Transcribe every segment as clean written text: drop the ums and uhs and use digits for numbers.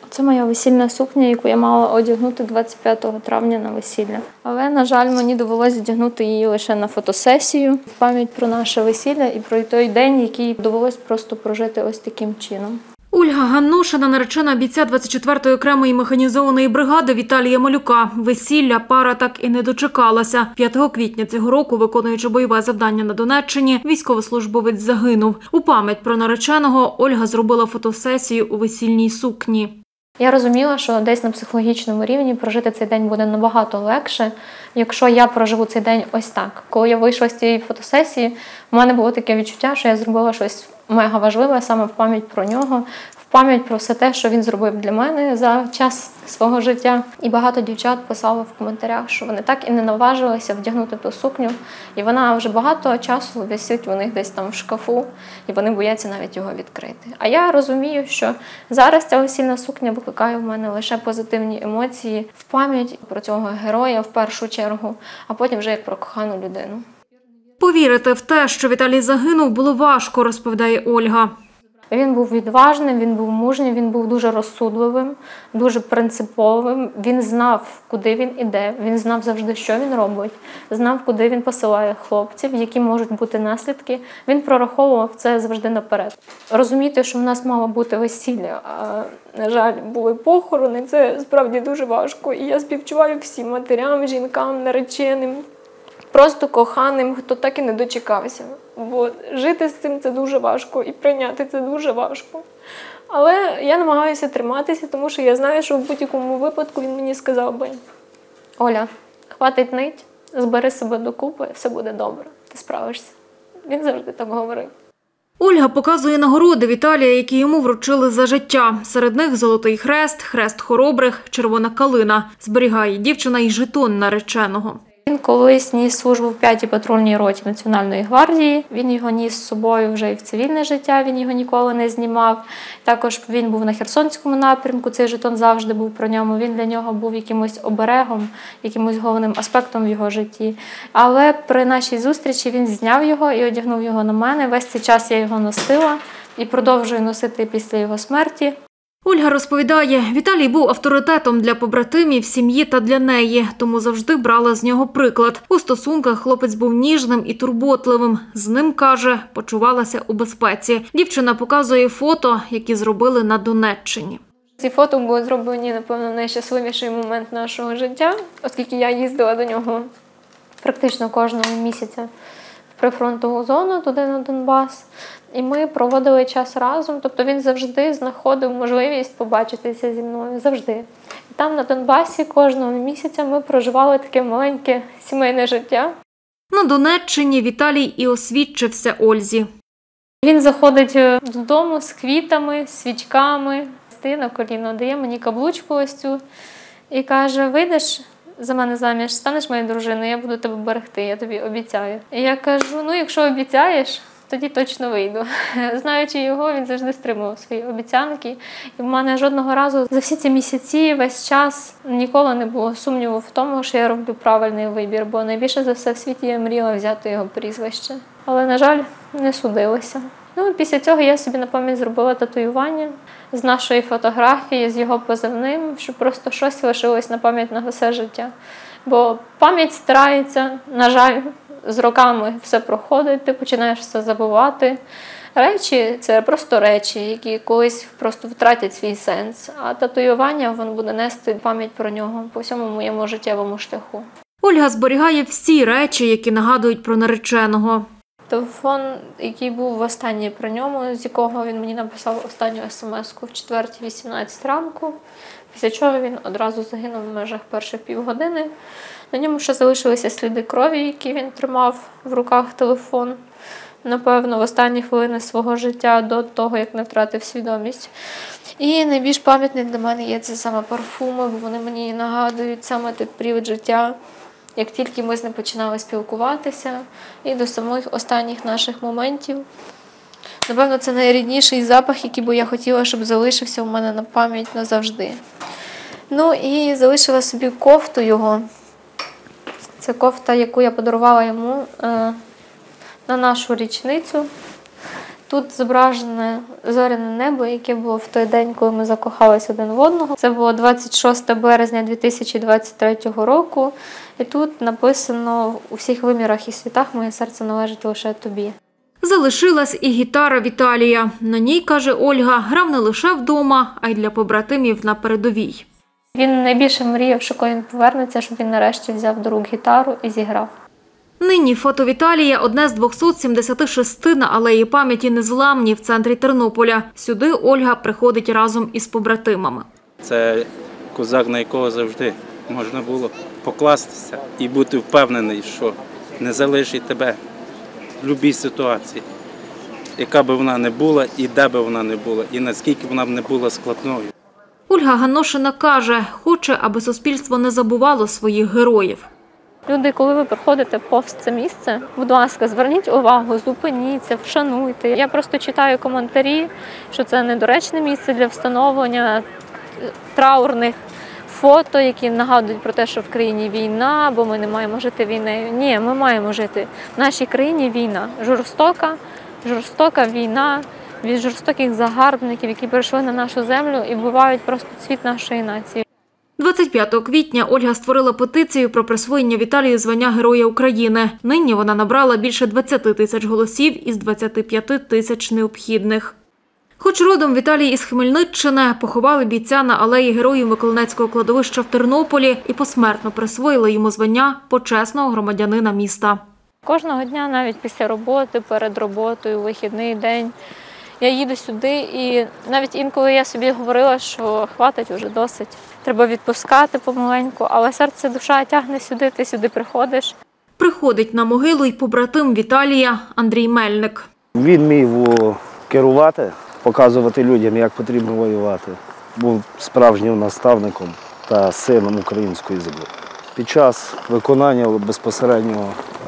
Це моя весільна сукня, яку я мала одягнути 25 травня на весілля. Але, на жаль, мені довелося одягнути її лише на фотосесію в пам'ять про наше весілля і про той день, який довелося просто прожити ось таким чином. Ольга Ганнушина – наречена бійця 24-ї окремої механізованої бригади Віталія Малюка. Весілля пара так і не дочекалася. 5 квітня цього року, виконуючи бойове завдання на Донеччині, військовослужбовець загинув. У пам'ять про нареченого Ольга зробила фотосесію у весільній сукні. Я розуміла, що десь на психологічному рівні прожити цей день буде набагато легше, якщо я проживу цей день ось так. Коли я вийшла з цієї фотосесії, у мене було таке відчуття, що я зробила щось мега важливе саме в пам'ять про нього, в пам'ять про все те, що він зробив для мене за час свого життя. І багато дівчат писало в коментарях, що вони так і не наважилися вдягнути ту сукню, і вона вже багато часу висить у них десь там в шкафу, і вони бояться навіть його відкрити. А я розумію, що зараз ця весільна сукня викликає в мене лише позитивні емоції в пам'ять про цього героя в першу чергу, а потім вже як про кохану людину. Повірити в те, що Віталій загинув, було важко, розповідає Ольга. Він був відважним, він був мужнім, він був дуже розсудливим, дуже принциповим. Він знав, куди він іде, він знав завжди, що він робить, знав, куди він посилає хлопців, які можуть бути наслідки. Він прораховував це завжди наперед. Розуміти, що в нас мало бути весілля, а, на жаль, були похорони, це справді дуже важко. І я співчуваю всім матерям, жінкам, нареченим, просто коханим, хто так і не дочекався. Бо жити з цим це дуже важко і прийняти це дуже важко. Але я намагаюся триматися, тому що я знаю, що в будь-якому випадку він мені сказав би: Оля, хватить нить, збери себе докупи, все буде добре, ти справишся. Він завжди так говорив. Ольга показує нагороди Віталія, які йому вручили за життя. Серед них Золотий Хрест, Хрест Хоробрих, Червона калина. Зберігає дівчина і жетон нареченого. Він колись ніс службу в 5-й патрульній роті Національної гвардії. Він його ніс з собою вже і в цивільне життя, він його ніколи не знімав. Також він був на Херсонському напрямку, цей жетон завжди був про ньому. Він для нього був якимось оберегом, якимось головним аспектом в його житті. Але при нашій зустрічі він зняв його і одягнув його на мене. Весь цей час я його носила і продовжую носити після його смерті. Ольга розповідає, Віталій був авторитетом для побратимів, сім'ї та для неї, тому завжди брала з нього приклад. У стосунках хлопець був ніжним і турботливим. З ним, каже, почувалася у безпеці. Дівчина показує фото, які зробили на Донеччині. Ці фото були зроблені, напевно, в найщасливіший момент нашого життя, оскільки я їздила до нього практично кожного місяця в прифронтову зону, туди на Донбас. І ми проводили час разом, тобто він завжди знаходив можливість побачитися зі мною, завжди. І там на Донбасі кожного місяця ми проживали таке маленьке сімейне життя. На Донеччині Віталій і освідчився Ользі. Він заходить додому з квітами, свічками, стає на коліно, дає мені каблучку ось цю і каже: вийдеш за мене заміж, станеш моєю дружиною, я буду тебе берегти, я тобі обіцяю. І я кажу: ну якщо обіцяєш, тоді точно вийду. Знаючи його, він завжди стримував свої обіцянки. І в мене жодного разу за всі ці місяці, весь час, ніколи не було сумніву в тому, що я роблю правильний вибір, бо найбільше за все в світі я мріяла взяти його прізвище. Але, на жаль, не судилося. Ну, і після цього я собі на пам'ять зробила татуювання з нашої фотографії, з його позивним, щоб просто щось лишилось на пам'ять на все життя. Бо пам'ять стирається, на жаль, з роками все проходить, ти починаєш все забувати. Речі – це просто речі, які колись просто втратять свій сенс. А татуювання, воно буде нести пам'ять про нього по всьому моєму життєвому шляху. Ольга зберігає всі речі, які нагадують про нареченого. Телефон, який був востаннє при ньому, з якого він мені написав останню смс-ку в 4:18 ранку, після чого він одразу загинув в межах перших півгодини. На ньому ще залишилися сліди крові, які він тримав в руках телефон, напевно, в останні хвилини свого життя до того, як не втратив свідомість. І найбільш пам'ятним для мене є це саме парфуми, бо вони мені нагадують саме той період життя, як тільки ми з ним починали спілкуватися, і до самих останніх наших моментів. Напевно, це найрідніший запах, який би я хотіла, щоб залишився у мене на пам'ять назавжди. Ну і залишила собі кофту його. Це кофта, яку я подарувала йому на нашу річницю. Тут зображене зоряне небо, яке було в той день, коли ми закохалися один в одного. Це було 26 березня 2023 року. І тут написано: у всіх вимірах і світах моє серце належить лише тобі. Залишилась і гітара Віталія. На ній, каже Ольга, грав не лише вдома, а й для побратимів на передовій. Він найбільше мріяв, що коли він повернеться, щоб він нарешті взяв до рук гітару і зіграв. Нині фото Віталія – одне з 276 на алеї пам'яті Незламні в центрі Тернополя. Сюди Ольга приходить разом із побратимами. Це козак, на якого завжди можна було покластися і бути впевнений, що не залишить тебе в будь-якій ситуації, яка би вона не була і де би вона не була, і наскільки вона б не була складною. Ольга Ганошина каже, хоче, аби суспільство не забувало своїх героїв. Люди, коли ви проходите повз це місце, будь ласка, зверніть увагу, зупиніться, вшануйте. Я просто читаю коментарі, що це недоречне місце для встановлення траурних фото, які нагадують про те, що в країні війна, бо ми не маємо жити війною. Ні, ми маємо жити. В нашій країні війна. Жорстока війна від жорстоких загарбників, які прийшли на нашу землю і вбивають просто цвіт нашої нації. 25 квітня Ольга створила петицію про присвоєння Віталію звання Героя України. Нині вона набрала більше 20 тисяч голосів із 25 тисяч необхідних. Хоч родом Віталій із Хмельниччини, поховали бійця на алеї Героїв Миколинецького кладовища в Тернополі і посмертно присвоїли йому звання почесного громадянина міста. Кожного дня, навіть після роботи, перед роботою, вихідний день, я їду сюди і навіть інколи я собі говорила, що хватить вже досить. Треба відпускати помаленьку, але серце, душа тягне сюди, ти сюди приходиш. Приходить на могилу й побратим Віталія Андрій Мельник. Він міг керувати, показувати людям, як потрібно воювати. Був справжнім наставником та сином української землі. Під час виконання безпосереднього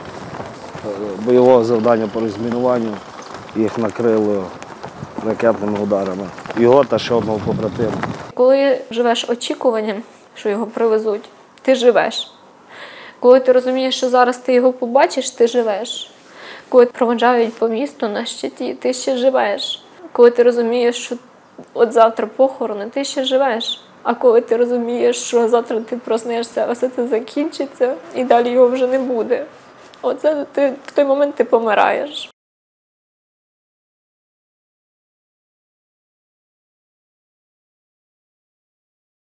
бойового завдання по розмінуванню їх накрило ракетними ударами. Його та ще одного побратима. Коли живеш очікуванням, що його привезуть, ти живеш. Коли ти розумієш, що зараз ти його побачиш, ти живеш. Коли проводжають по місту на щиті, ти ще живеш. Коли ти розумієш, що от завтра похорони, ти ще живеш. А коли ти розумієш, що завтра ти проснешся, а все це закінчиться і далі його вже не буде. Оце в той момент ти помираєш.